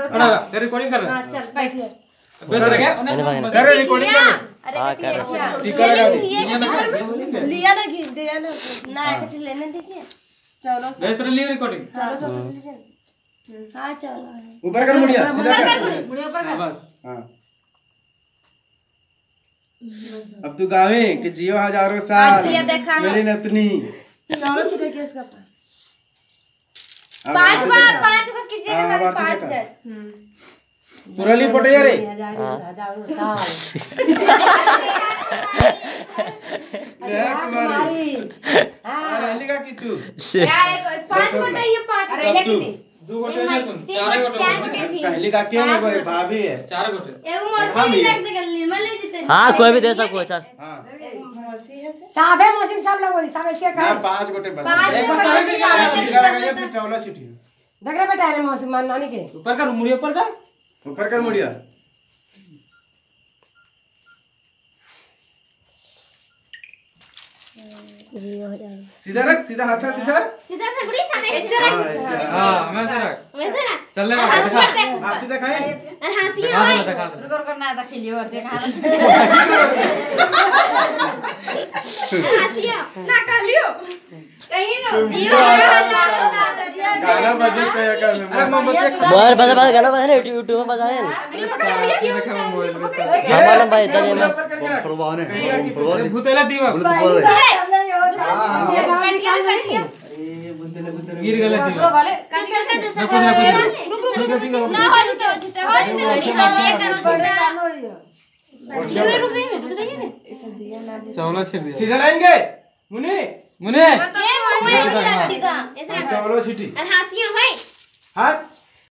अरे रिकॉर्डिंग कर रहा हां चल बैठिए बस रह गया कर रिकॉर्डिंग कर। हां कर टीका लगा दी लिया ना घी दिया ना ना एक लेने दीजिए चलो बस तेरे लिए रिकॉर्डिंग चलो तो लीजिए हां चलो ऊपर कर मुड़िया सीधा कर मुड़िया ऊपर कर बस हां अब तू गावे कि जियो हजारों साल मेरी नतनी। चलो छिटे केस का पांच को कीजिए ना 5 है पुरली पटिया रे हजारों साल ले कुमारी हां अरे का की तू क्या 5 गोटे ये 5 अरे ले कितने 2 गोटे नहीं तुम 4 गोटे पहली का के नहीं कोई भाभी है 4 गोटे एगो मौसी लग दे निर्मल ले जीते हां कोई भी दे सको चल हां साहब है मौसी सब लोग वही सब ऐसे ना कर 5 गोटे बस एक बार सारे भी टीका लगाइए फिर चौला छिटी देख रहे बेटा रे मौसी मान नानी के ऊपर कर मुड़ी ऊपर कर ऊपर कर मुड़िया सीधा रख सीधा हाथ है सीधा सीधा से बुढ़ी खाने के हां वैसे रख वैसे ना चल ले आप सीधा खाए और हंसी है दिखा दे रुक करना है खेलियो और देखा हंसी है ना कर लियो कहीं ना गाना बजे चाहिए कर मोबाइल बजा गाना बजा यूट्यूब में बजा है हमारा भाई इधर ये में फरवाने भूतेला दीवा गिर गया दीवा वाले ना हो जूते हो जूते ये करो रुक जाइए ना चावला छेड़ दिया सीधा रहेंगे मुनी मुने ये मुंह में रख दी था ऐसे चौलो छिटी और हंसी है हाथ